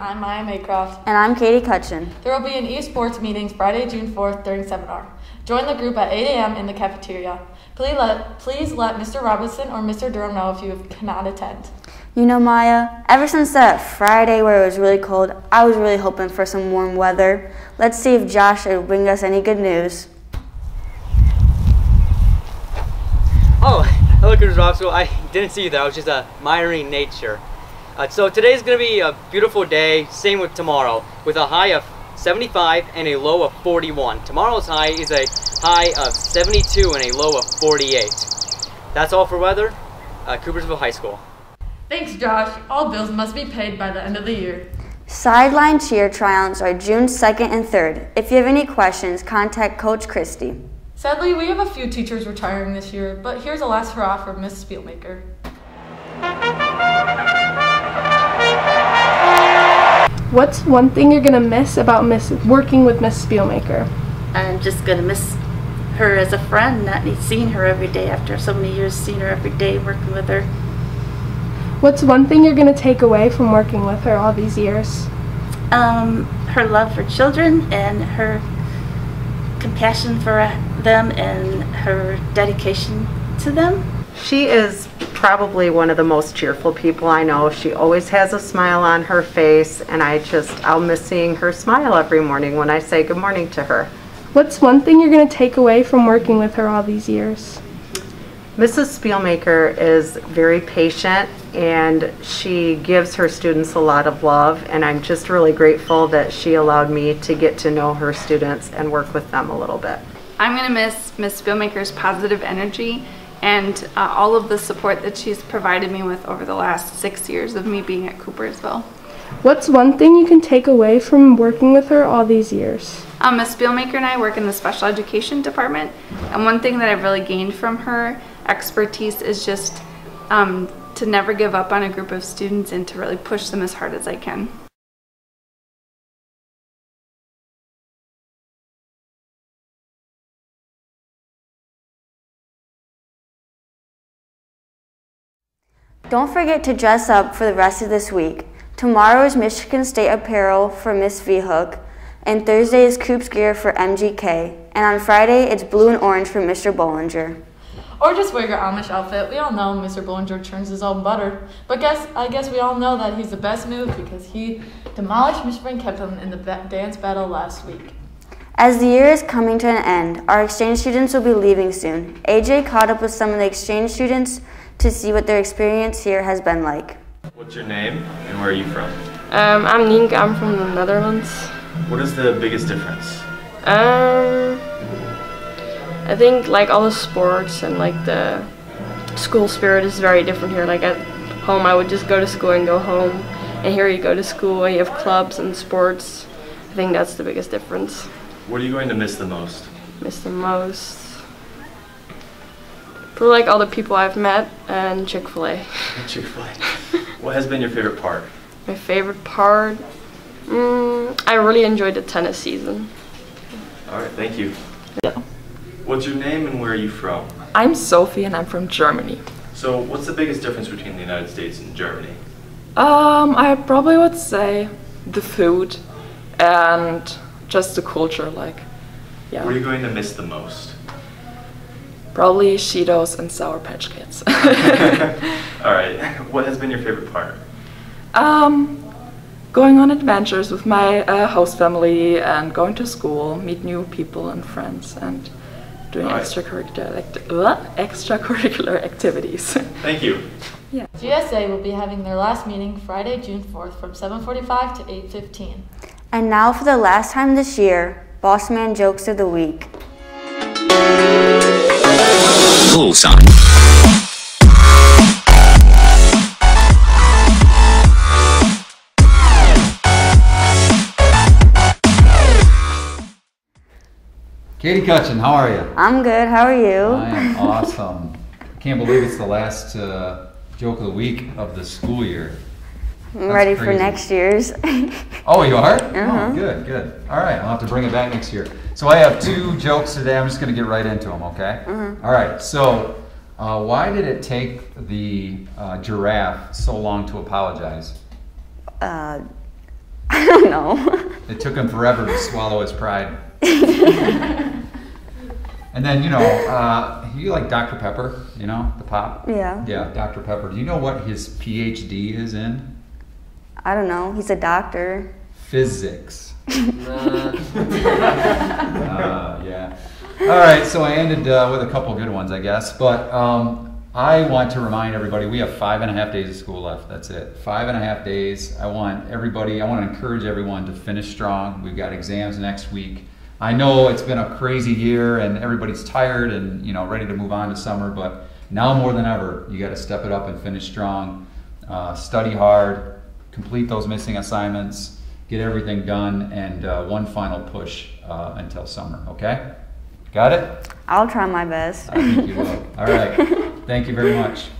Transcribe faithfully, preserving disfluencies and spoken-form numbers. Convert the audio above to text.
I'm Maya Maycroft. And I'm Katie Cutchin. There will be an eSports meetings Friday, June fourth during seminar. Join the group at eight a m in the cafeteria. Please let, please let Mister Robinson or Mister Durham know if you cannot attend. You know, Maya, ever since that Friday where it was really cold, I was really hoping for some warm weather. Let's see if Josh will bring us any good news. Oh, hello, Coopers Robinson. I didn't see you there. I was just uh, admiring nature. Uh, so today's going to be a beautiful day, same with tomorrow, with a high of seventy-five and a low of forty-one. Tomorrow's high is a high of seventy-two and a low of forty-eight. That's all for weather. Uh, Coopersville High School. Thanks, Josh. All bills must be paid by the end of the year. Sideline cheer tryouts are June second and third. If you have any questions, contact Coach Christie. Sadly, we have a few teachers retiring this year, but here's a last hurrah for Miss Spielmaker. What's one thing you're gonna miss about Miss working with Miss Spielmaker? I'm just gonna miss her as a friend, not seeing her every day after so many years, seeing her every day, working with her. What's one thing you're gonna take away from working with her all these years? Um, her love for children and her compassion for them and her dedication to them. She is probably one of the most cheerful people I know. She always has a smile on her face, and I just, I'll miss seeing her smile every morning when I say good morning to her. What's one thing you're going to take away from working with her all these years? Missus Spielmaker is very patient, and she gives her students a lot of love, and I'm just really grateful that she allowed me to get to know her students and work with them a little bit. I'm going to miss Miss Spielmaker's positive energy and uh, all of the support that she's provided me with over the last six years of me being at Coopersville. What's one thing you can take away from working with her all these years? Um, Miss Spielmaker and I work in the special education department, and one thing that I've really gained from her expertise is just um, to never give up on a group of students and to really push them as hard as I can. Don't forget to dress up for the rest of this week. Tomorrow is Michigan State apparel for Miss V-Hook, and Thursday is Coops gear for M G K, and on Friday it's blue and orange for Mister Bollinger. Or just wear your Amish outfit. We all know Mister Bollinger churns his own butter, but guess I guess we all know that he's the best move because he demolished Michigan Kempton in the dance battle last week. As the year is coming to an end, our exchange students will be leaving soon. A J caught up with some of the exchange students to see what their experience here has been like. What's your name and where are you from? Um, I'm Nienke, I'm from the Netherlands. What is the biggest difference? Um, I think like all the sports and like the school spirit is very different here. Like at home I would just go to school and go home, and here you go to school and you have clubs and sports. I think that's the biggest difference. What are you going to miss the most? Miss the most? For like all the people I've met and Chick-fil-A. Chick-fil-A. What has been your favorite part? My favorite part? Mm, I really enjoyed the tennis season. All right, thank you. Yeah. What's your name and where are you from? I'm Sophie and I'm from Germany. So what's the biggest difference between the United States and Germany? Um, I probably would say the food and just the culture, like, yeah. What are you going to miss the most? Probably Cheetos and Sour Patch Kids. All right. What has been your favorite part? Um, going on adventures with my uh, host family and going to school, meet new people and friends, and doing right. extracurricular, act uh, extracurricular activities. Thank you. Yeah. G S A will be having their last meeting Friday, June fourth from seven forty-five to eight fifteen. And now for the last time this year, Boss Man Jokes of the Week. Cool, son. Katie Cutchin, how are you? I'm good, how are you? I am awesome. Can't believe it's the last uh, joke of the week of the school year. I'm That's ready crazy. for next year's. Oh, you are? Uh-huh. Oh, good, good. All right, I'll have to bring it back next year. So I have two jokes today. I'm just going to get right into them, okay? Uh-huh. All right, so uh, why did it take the uh, giraffe so long to apologize? Uh, I don't know. It took him forever to swallow his pride. And then, you know, uh, you like Doctor Pepper, you know, the pop? Yeah. Yeah, Doctor Pepper. Do you know what his P H D is in? I don't know. He's a doctor. Physics. uh, yeah. All right, so I ended uh, with a couple good ones, I guess. But um, I want to remind everybody, we have five and a half days of school left. That's it. Five and a half days. I want everybody, I want to encourage everyone to finish strong. We've got exams next week. I know it's been a crazy year and everybody's tired and, you know, ready to move on to summer, but now more than ever, you got to step it up and finish strong. Uh, study hard, complete those missing assignments, get everything done, and uh, one final push uh, until summer, okay? Got it? I'll try my best. I think you will. All right. Thank you very much.